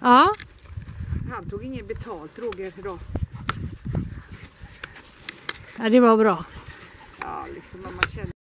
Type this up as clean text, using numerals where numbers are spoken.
Ja. Han tog ingen betalt, Roger, idag. Ja, det var bra. Ja, liksom om man känner.